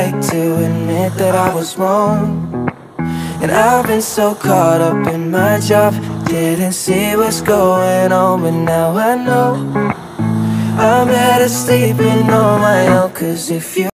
like to admit that I was wrong. And I've been so caught up in my job, didn't see what's going on, but now I know I'm better sleeping on my own. 'Cause if you